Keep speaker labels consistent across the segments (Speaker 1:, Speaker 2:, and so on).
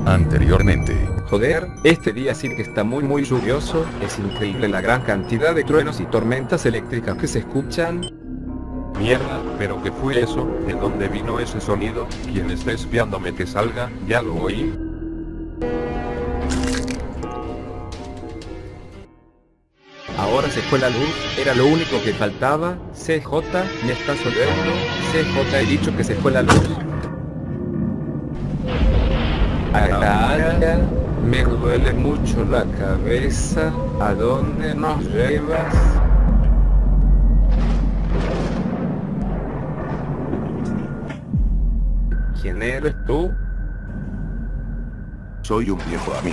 Speaker 1: Anteriormente.
Speaker 2: Joder, este día sí que está muy lluvioso, es increíble la gran cantidad de truenos y tormentas eléctricas que se escuchan.
Speaker 3: Mierda, ¿pero qué fue eso? ¿De dónde vino ese sonido? ¿Quién está espiándome que salga? Ya lo oí.
Speaker 2: Ahora se fue la luz, era lo único que faltaba. CJ, me estás oyendo. CJ, he dicho que se fue la luz. Me duele mucho la cabeza. ¿A dónde nos llevas? ¿Quién eres tú?
Speaker 4: Soy un viejo amigo.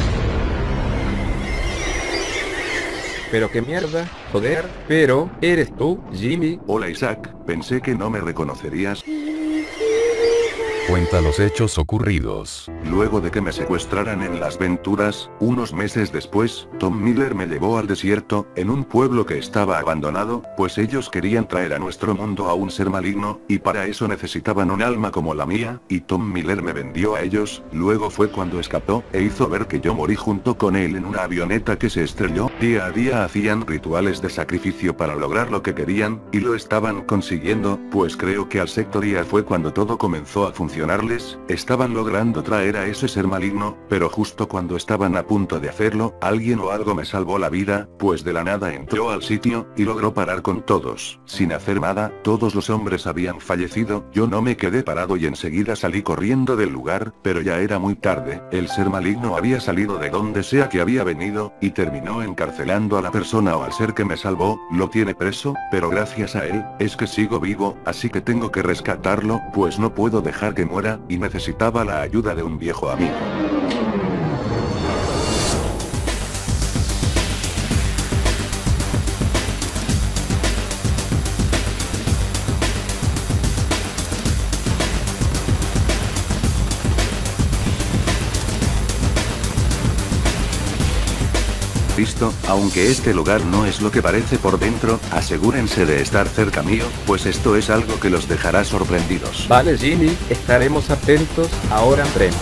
Speaker 2: Pero qué mierda, joder, pero, ¿eres tú, Jimmy?
Speaker 4: Hola Isaac, pensé que no me reconocerías.
Speaker 1: Cuenta los hechos ocurridos.
Speaker 4: Luego de que me secuestraran en Las Venturas, unos meses después, Tom Miller me llevó al desierto, en un pueblo que estaba abandonado, pues ellos querían traer a nuestro mundo a un ser maligno, y para eso necesitaban un alma como la mía, y Tom Miller me vendió a ellos. Luego fue cuando escapó, e hizo ver que yo morí junto con él en una avioneta que se estrelló. Día a día hacían rituales de sacrificio para lograr lo que querían, y lo estaban consiguiendo, pues creo que al sexto día fue cuando todo comenzó a funcionarles. Estaban logrando traer a ese ser maligno, pero justo cuando estaban a punto de hacerlo, alguien o algo me salvó la vida, pues de la nada entró al sitio, y logró parar con todos. Sin hacer nada, todos los hombres habían fallecido. Yo no me quedé parado y enseguida salí corriendo del lugar, pero ya era muy tarde. El ser maligno había salido de donde sea que había venido, y terminó encarcelando a la persona o al ser que me salvó. Lo tiene preso, pero gracias a él, es que sigo vivo, así que tengo que rescatarlo, pues no puedo dejar que muera, y necesitaba la ayuda de un viejo amigo. Listo, aunque este lugar no es lo que parece por dentro, asegúrense de estar cerca mío, pues esto es algo que los dejará sorprendidos.
Speaker 2: Vale Jimmy, estaremos atentos, ahora entremos.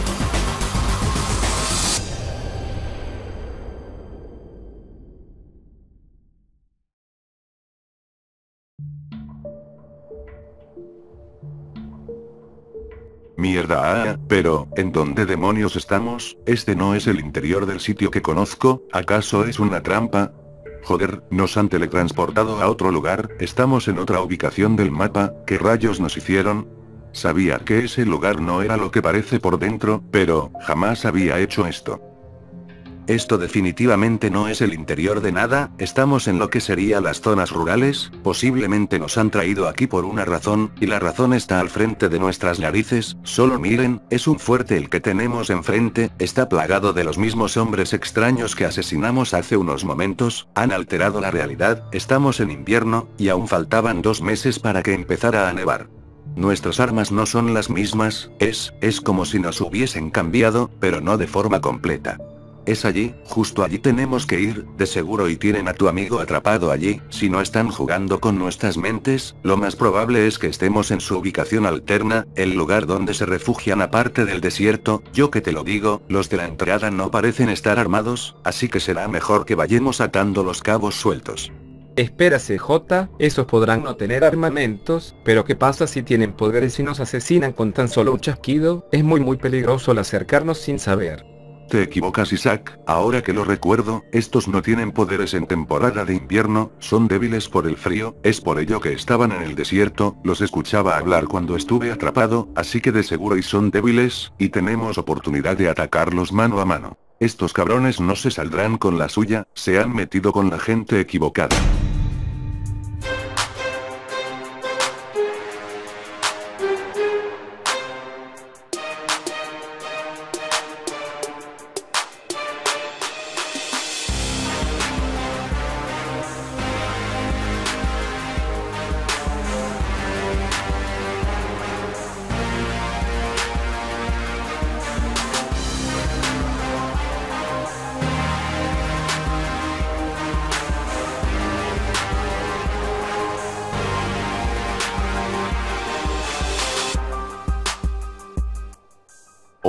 Speaker 4: Mierda, pero, ¿en dónde demonios estamos? Este no es el interior del sitio que conozco, ¿acaso es una trampa? Joder, nos han teletransportado a otro lugar, estamos en otra ubicación del mapa, ¿qué rayos nos hicieron? Sabía que ese lugar no era lo que parece por dentro, pero, jamás había hecho esto. Esto definitivamente no es el interior de nada, estamos en lo que sería las zonas rurales, posiblemente nos han traído aquí por una razón, y la razón está al frente de nuestras narices. Solo miren, es un fuerte el que tenemos enfrente, está plagado de los mismos hombres extraños que asesinamos hace unos momentos, han alterado la realidad, estamos en invierno, y aún faltaban 2 meses para que empezara a nevar. Nuestras armas no son las mismas, es como si nos hubiesen cambiado, pero no de forma completa. Es allí, justo allí tenemos que ir, de seguro, y tienen a tu amigo atrapado allí. Si no están jugando con nuestras mentes, lo más probable es que estemos en su ubicación alterna, el lugar donde se refugian aparte del desierto. Yo que te lo digo, los de la entrada no parecen estar armados, así que será mejor que vayamos atando los cabos sueltos.
Speaker 2: Espera CJ, esos podrán no tener armamentos, pero ¿qué pasa si tienen poderes y nos asesinan con tan solo un chasquido? Es muy peligroso al acercarnos sin saber.
Speaker 4: Te equivocas Isaac, ahora que lo recuerdo, estos no tienen poderes en temporada de invierno, son débiles por el frío, es por ello que estaban en el desierto, los escuchaba hablar cuando estuve atrapado, así que de seguro y son débiles, y tenemos oportunidad de atacarlos mano a mano. Estos cabrones no se saldrán con la suya, se han metido con la gente equivocada.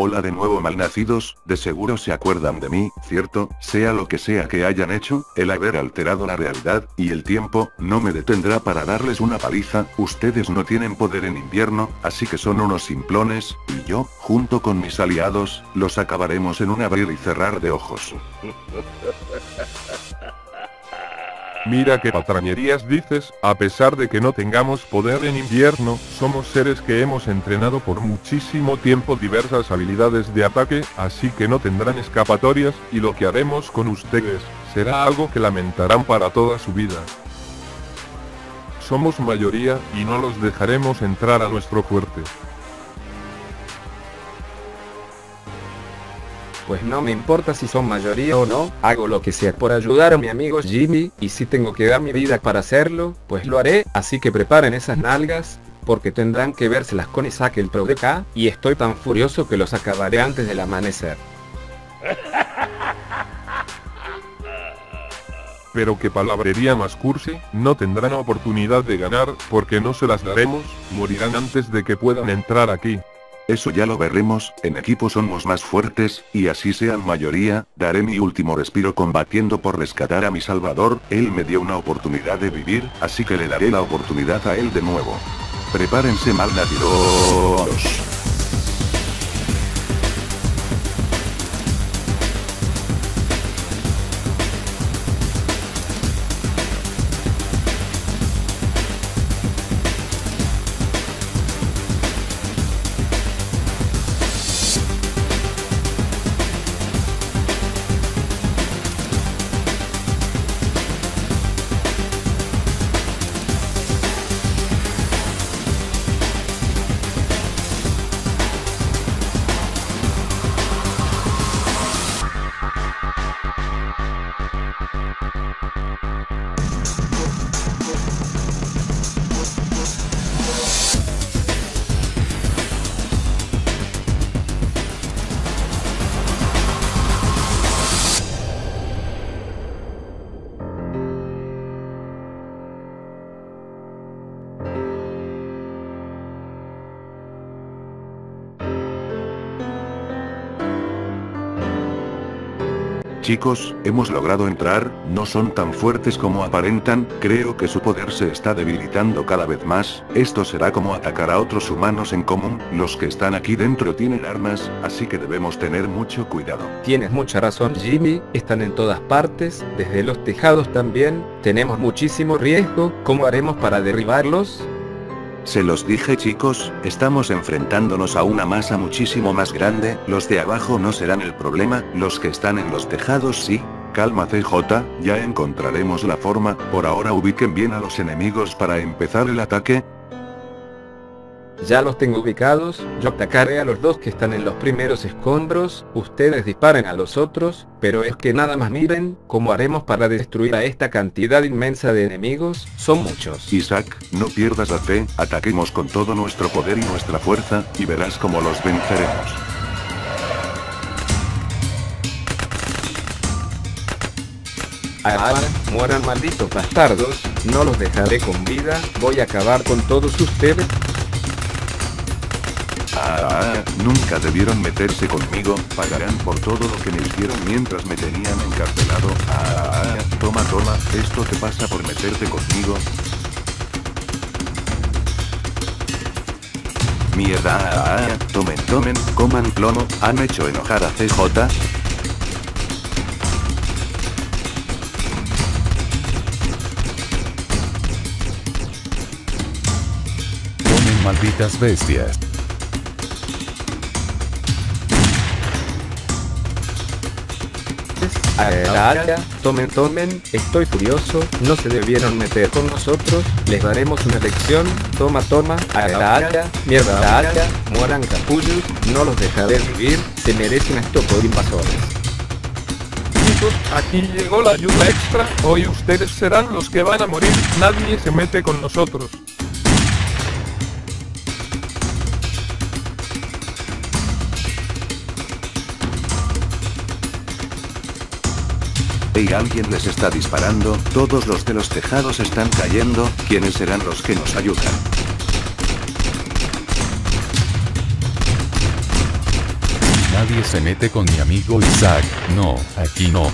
Speaker 4: Hola de nuevo malnacidos, de seguro se acuerdan de mí, ¿cierto? Sea lo que sea que hayan hecho, el haber alterado la realidad, y el tiempo, no me detendrá para darles una paliza. Ustedes no tienen poder en invierno, así que son unos simplones, y yo, junto con mis aliados, los acabaremos en un abrir y cerrar de ojos.
Speaker 3: Mira qué patrañerías dices, a pesar de que no tengamos poder en invierno, somos seres que hemos entrenado por muchísimo tiempo diversas habilidades de ataque, así que no tendrán escapatorias, y lo que haremos con ustedes, será algo que lamentarán para toda su vida. Somos mayoría, y no los dejaremos entrar a nuestro fuerte.
Speaker 2: Pues no me importa si son mayoría o no, hago lo que sea por ayudar a mi amigo Jimmy, y si tengo que dar mi vida para hacerlo, pues lo haré, así que preparen esas nalgas, porque tendrán que vérselas con Isaac el Pro de K, y estoy tan furioso que los acabaré antes del amanecer.
Speaker 3: Pero qué palabrería más cursi, no tendrán oportunidad de ganar, porque no se las daremos, morirán antes de que puedan entrar aquí.
Speaker 4: Eso ya lo veremos, en equipo somos más fuertes, y así sean mayoría, daré mi último respiro combatiendo por rescatar a mi salvador. Él me dio una oportunidad de vivir, así que le daré la oportunidad a él de nuevo. Prepárense malnacidos. Chicos, hemos logrado entrar, no son tan fuertes como aparentan, creo que su poder se está debilitando cada vez más, esto será como atacar a otros humanos en común, los que están aquí dentro tienen armas, así que debemos tener mucho cuidado.
Speaker 2: Tienes mucha razón Jimmy, están en todas partes, desde los tejados también, tenemos muchísimo riesgo, ¿cómo haremos para derribarlos?
Speaker 5: Se los dije chicos, estamos enfrentándonos a una masa muchísimo más grande, los de abajo no serán el problema, los que están en los tejados sí.
Speaker 4: Calma CJ, ya encontraremos la forma, por ahora ubiquen bien a los enemigos para empezar el ataque.
Speaker 2: Ya los tengo ubicados, yo atacaré a los dos que están en los primeros escombros, ustedes disparen a los otros, pero es que nada más miren, ¿cómo haremos para destruir a esta cantidad inmensa de enemigos? Son muchos.
Speaker 4: Isaac, no pierdas la fe, ataquemos con todo nuestro poder y nuestra fuerza, y verás cómo los venceremos.
Speaker 2: Mueran malditos bastardos, no los dejaré con vida, voy a acabar con todos ustedes.
Speaker 4: Nunca debieron meterse conmigo, pagarán por todo lo que me hicieron mientras me tenían encarcelado. Toma, esto te pasa por meterte conmigo.
Speaker 5: Mierda, tomen, coman plomo, han hecho enojar a CJ.
Speaker 1: Tomen malditas bestias.
Speaker 2: Tomen, estoy furioso, no se debieron meter con nosotros, les daremos una lección, toma, mierda, mueran capullos, no los dejaré vivir, se merecen esto por invasores.
Speaker 3: Chicos, aquí llegó la ayuda extra, hoy ustedes serán los que van a morir, nadie se mete con nosotros.
Speaker 5: Y alguien les está disparando, todos los de los tejados están cayendo, ¿quiénes serán los que nos ayudan?
Speaker 1: nadie se mete con mi amigo Isaac. No, aquí no.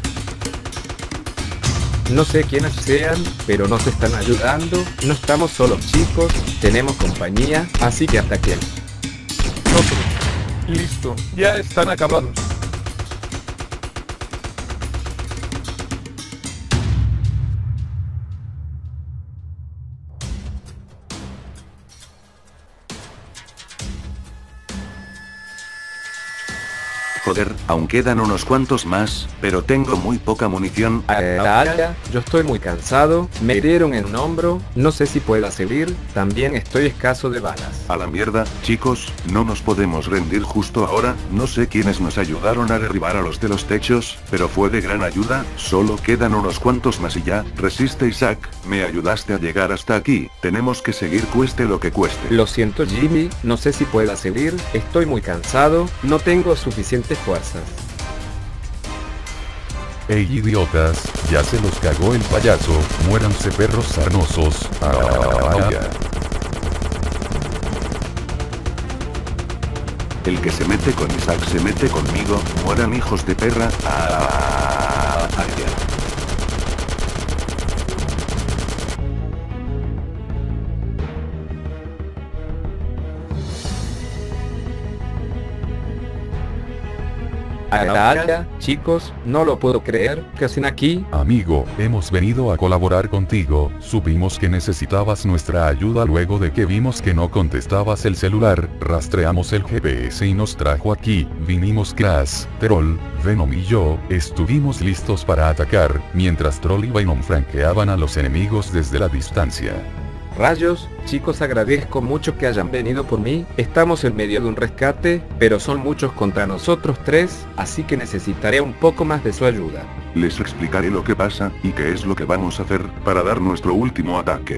Speaker 2: No sé quiénes sean, pero nos están ayudando. No estamos solos, chicos, tenemos compañía, así que ataquen.
Speaker 3: Nosotros. Listo, ya están acabados.
Speaker 5: Joder, aún quedan unos cuantos más, pero tengo muy poca munición.
Speaker 2: Yo estoy muy cansado, me hirieron en un hombro, no sé si pueda seguir, también estoy escaso de balas.
Speaker 4: A la mierda, chicos, no nos podemos rendir justo ahora, no sé quiénes nos ayudaron a derribar a los de los techos, pero fue de gran ayuda, solo quedan unos cuantos más y ya, resiste Isaac, me ayudaste a llegar hasta aquí, tenemos que seguir cueste lo que cueste.
Speaker 2: Lo siento Jimmy, no sé si pueda seguir, estoy muy cansado, no tengo suficientes fuerzas.
Speaker 1: Ey idiotas, ya se los cagó el payaso, muéranse perros sarnosos.
Speaker 4: El que se mete con Isaac se mete conmigo, mueran hijos de perra.
Speaker 2: Chicos, no lo puedo creer, ¿qué hacen aquí?
Speaker 1: Amigo, hemos venido a colaborar contigo, supimos que necesitabas nuestra ayuda luego de que vimos que no contestabas el celular, rastreamos el GPS y nos trajo aquí, vinimos Crash, Troll, Venom y yo, estuvimos listos para atacar, mientras Troll y Venom franqueaban a los enemigos desde la distancia.
Speaker 2: Rayos, chicos, agradezco mucho que hayan venido por mí, estamos en medio de un rescate, pero son muchos contra nosotros tres, así que necesitaré un poco más de su ayuda.
Speaker 4: Les explicaré lo que pasa, y qué es lo que vamos a hacer, para dar nuestro último ataque.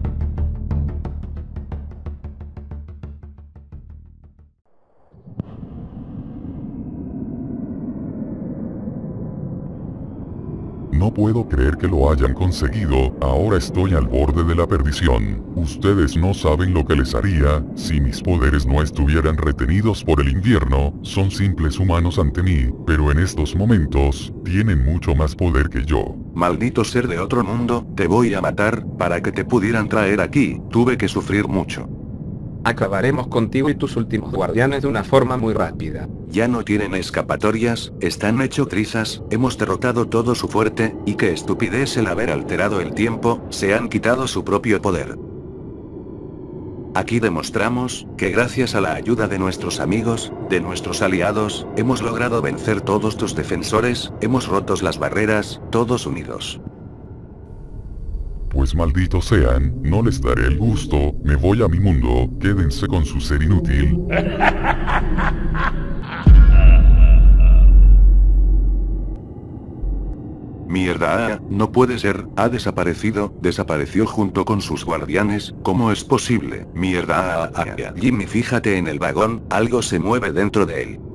Speaker 3: No puedo creer que lo hayan conseguido, ahora estoy al borde de la perdición. Ustedes no saben lo que les haría, si mis poderes no estuvieran retenidos por el invierno, son simples humanos ante mí, pero en estos momentos, tienen mucho más poder que yo.
Speaker 4: Maldito ser de otro mundo, te voy a matar, para que te pudieran traer aquí, tuve que sufrir mucho.
Speaker 2: Acabaremos contigo y tus últimos guardianes de una forma muy rápida.
Speaker 5: Ya no tienen escapatorias, están hecho trizas, hemos derrotado todo su fuerte, y qué estupidez el haber alterado el tiempo, se han quitado su propio poder. Aquí demostramos, que gracias a la ayuda de nuestros amigos, de nuestros aliados, hemos logrado vencer todos tus defensores, hemos roto las barreras, todos unidos.
Speaker 3: Pues malditos sean, no les daré el gusto, me voy a mi mundo, quédense con su ser inútil.
Speaker 4: Mierda, no puede ser, ha desaparecido, desapareció junto con sus guardianes, ¿cómo es posible? Mierda.
Speaker 5: Jimmy, fíjate en el vagón, algo se mueve dentro de él.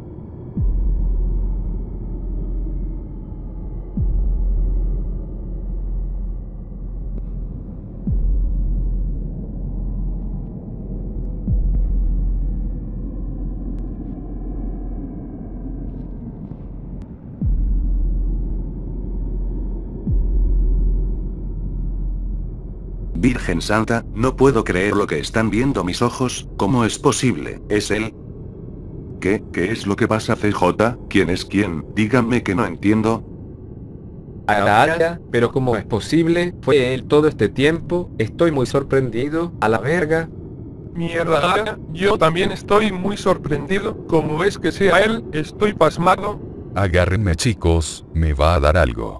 Speaker 5: Virgen Santa, no puedo creer lo que están viendo mis ojos, ¿cómo es posible? ¿Es él?
Speaker 4: ¿Qué es lo que pasa, CJ? ¿Quién es quién? Díganme que no entiendo.
Speaker 2: Pero ¿cómo es posible? ¿Fue él todo este tiempo? Estoy muy sorprendido, a la verga.
Speaker 3: Mierda, yo también estoy muy sorprendido, ¿cómo es que sea él? Estoy pasmado.
Speaker 1: Agárrenme chicos, me va a dar algo.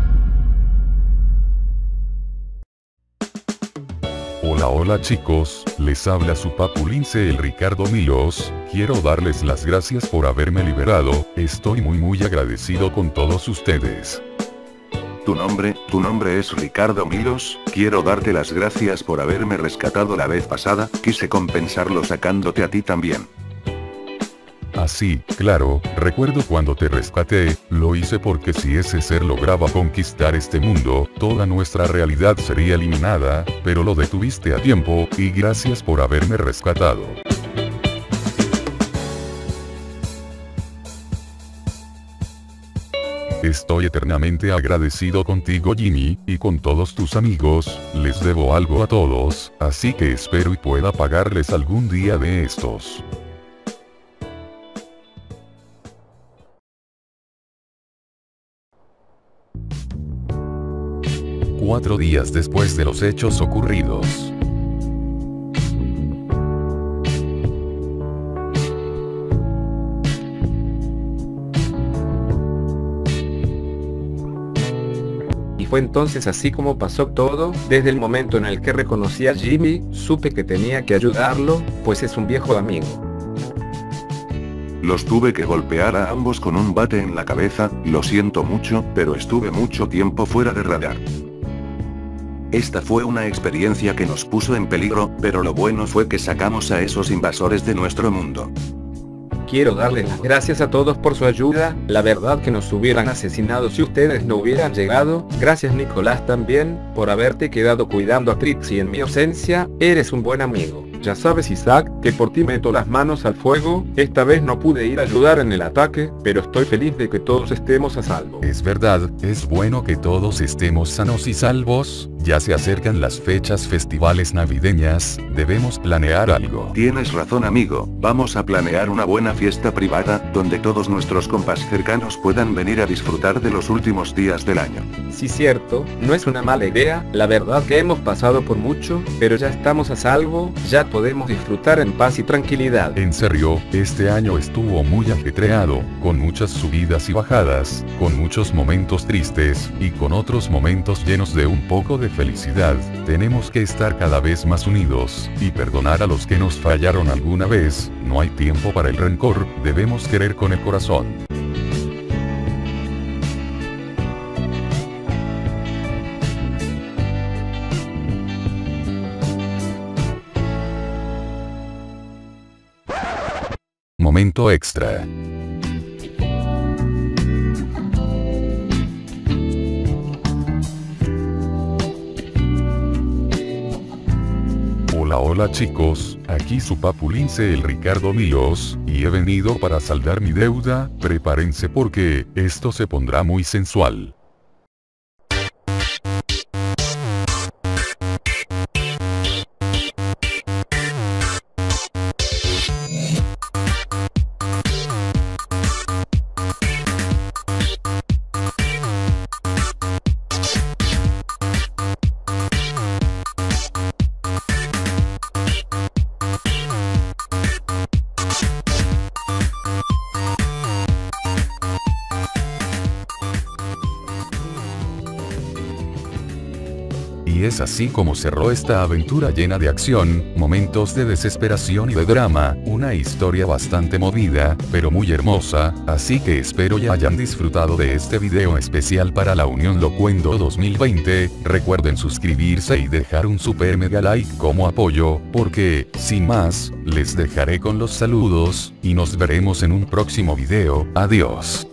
Speaker 1: Hola chicos, les habla su papulince el Ricardo Milos, quiero darles las gracias por haberme liberado, estoy muy agradecido con todos ustedes.
Speaker 4: ¿Tu nombre es Ricardo Milos? Quiero darte las gracias por haberme rescatado la vez pasada, quise compensarlo sacándote a ti también.
Speaker 1: Así, claro, recuerdo cuando te rescaté, lo hice porque si ese ser lograba conquistar este mundo, toda nuestra realidad sería eliminada, pero lo detuviste a tiempo, y gracias por haberme rescatado. Estoy eternamente agradecido contigo, Jimmy, y con todos tus amigos, les debo algo a todos, así que espero y pueda pagarles algún día de estos. Cuatro días después de los hechos ocurridos.
Speaker 2: Y fue entonces así como pasó todo. Desde el momento en el que reconocí a Jimmy, supe que tenía que ayudarlo, pues es un viejo amigo.
Speaker 4: Los tuve que golpear a ambos con un bate en la cabeza, lo siento mucho, pero estuve mucho tiempo fuera de radar. Esta fue una experiencia que nos puso en peligro, pero lo bueno fue que sacamos a esos invasores de nuestro mundo.
Speaker 2: Quiero darles las gracias a todos por su ayuda, la verdad que nos hubieran asesinado si ustedes no hubieran llegado. Gracias Nicolás también, por haberte quedado cuidando a Trixie en mi ausencia, eres un buen amigo. Ya sabes Isaac, que por ti meto las manos al fuego, esta vez no pude ir a ayudar en el ataque, pero estoy feliz de que todos estemos a salvo.
Speaker 1: Es verdad, es bueno que todos estemos sanos y salvos, ya se acercan las fechas festivales navideñas, debemos planear algo.
Speaker 4: Tienes razón amigo, vamos a planear una buena fiesta privada, donde todos nuestros compas cercanos puedan venir a disfrutar de los últimos días del año.
Speaker 2: Sí cierto, no es una mala idea, la verdad que hemos pasado por mucho, pero ya estamos a salvo, ya podemos disfrutar en paz y tranquilidad.
Speaker 1: En serio, este año estuvo muy ajetreado, con muchas subidas y bajadas, con muchos momentos tristes, y con otros momentos llenos de un poco de felicidad. Tenemos que estar cada vez más unidos, y perdonar a los que nos fallaron alguna vez. No hay tiempo para el rencor, debemos querer con el corazón. Momento extra. Hola chicos, aquí su papulince el Ricardo Míos, y he venido para saldar mi deuda, prepárense porque, esto se pondrá muy sensual. Y es así como cerró esta aventura llena de acción, momentos de desesperación y de drama, una historia bastante movida, pero muy hermosa, así que espero ya hayan disfrutado de este video especial para la Unión Locuendo 2020, recuerden suscribirse y dejar un super mega like como apoyo, porque, sin más, les dejaré con los saludos, y nos veremos en un próximo video, adiós.